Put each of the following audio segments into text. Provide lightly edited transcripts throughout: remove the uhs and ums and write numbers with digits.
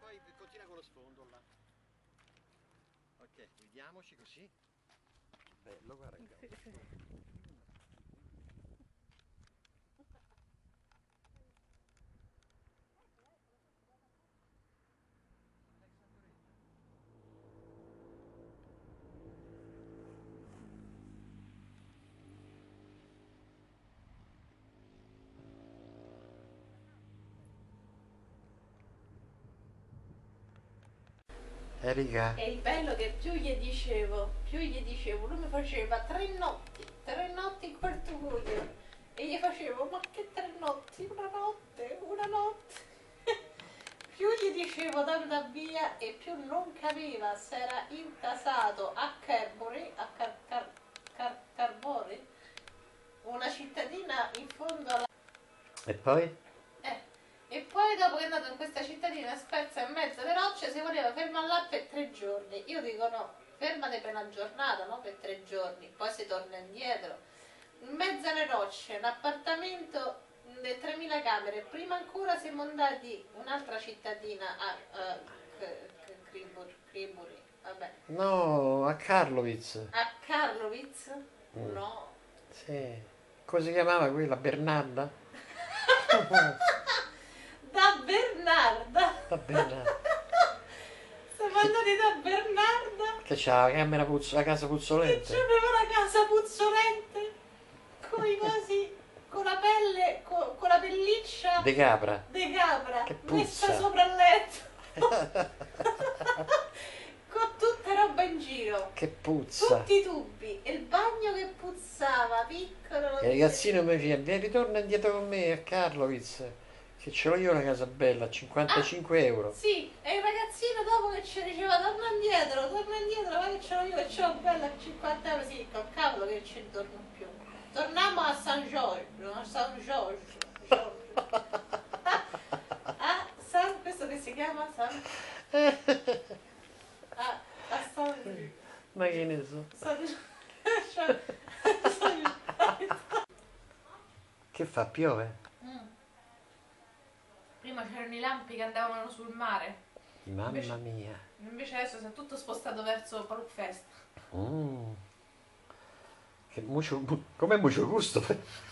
poi continua con lo sfondo là. Ok, vediamoci così. Bello, guarda. Erika. E il bello che più gli dicevo, lui mi faceva 3 notti in quarto buio. E gli facevo, ma che 3 notti? Una notte. Più gli dicevo di andare via e più non capiva se era intasato a Carbury, Carbori, una cittadina in fondo alla... E poi? E poi dopo che è andato in questa cittadina spezza in mezzo alle rocce si voleva fermare là per 3 giorni. Io dico no, fermate per una giornata, no per 3 giorni, poi si torna indietro. In mezzo alle rocce, un appartamento di 3000 camere, prima ancora siamo andati in un'altra cittadina a Criburi, vabbè. No, a Karlovitz. A Karlovitz? No. Sì. Come si chiamava quella? Bernarda? Da Bernarda. Da Bernarda. Siamo andati da Bernarda. Che c'ha la camera la casa Che puzzolente? c'aveva la casa puzzolente con i cosi, con la pelle, con la pelliccia De capra. di capra Che messa puzza. sopra il letto. Con tutta roba in giro. Che puzza. Tutti i tubi. E il bagno che puzzava, piccolo. E il ragazzino mi diceva, vieni, ritorna indietro con me a Karlovitz, che ce l'ho io una casa bella, a 55 euro. Sì, e il ragazzino dopo che ci diceva torna indietro, va che ce l'ho io, che ce l'ho bella a 50 euro, sì, col cavolo che ci ritorno più. Torniamo a San Giorgio, questo che si chiama San... a San... Ma che ne so. Che fa, piove? Prima c'erano i lampi che andavano sul mare. Mamma mia. Invece adesso si è tutto spostato verso Parkfest. Che com'è mucho gusto?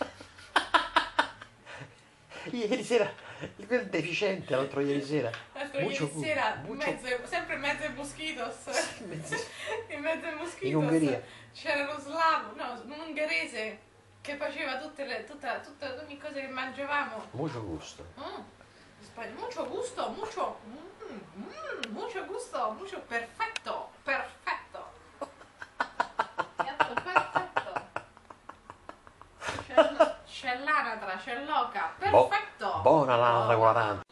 Ieri sera, quel deficiente l'altro ieri sera. Ieri sera, sempre in mezzo ai moschitos. In mezzo ai moschitos. In Ungheria. C'era lo slavo, no, un ungherese che faceva tutte ogni cosa che mangiavamo. Mucho gusto. Mucho gusto, mucho gusto, mucho perfetto, perfetto. Piatto perfetto. C'è l'anatra, c'è l'oca, perfetto. Buona l'anatra 40.